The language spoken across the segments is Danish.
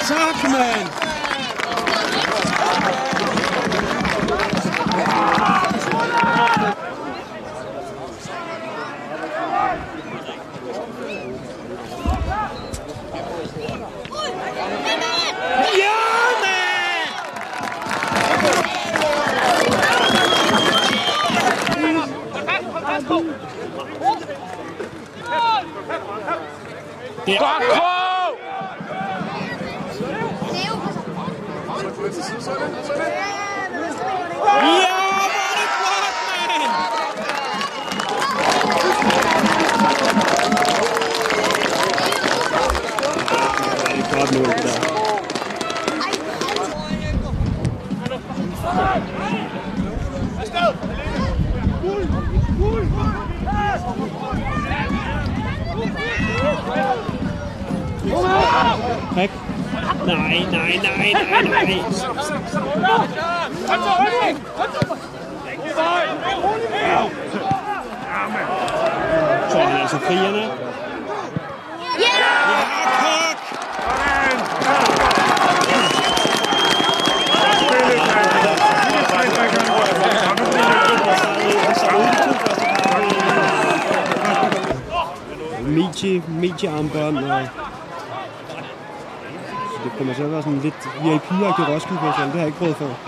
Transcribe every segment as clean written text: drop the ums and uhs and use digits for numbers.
Tak, mand! Godt på! Ja, hvor er det flot, mand! Det er et godt mål, det der. Prik. Nej. Så er han altså frierne. Ja, Prik! Mediearmbånd og... Det kommer til at være sådan lidt VIP-agtigt Roskilde Festival. Det har jeg ikke prøvet før.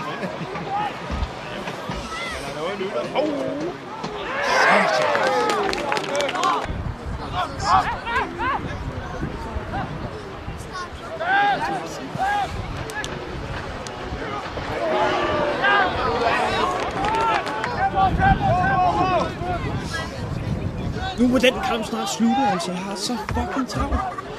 Nu må den kamp snart slutte, altså. Jeg har så fucking travlt.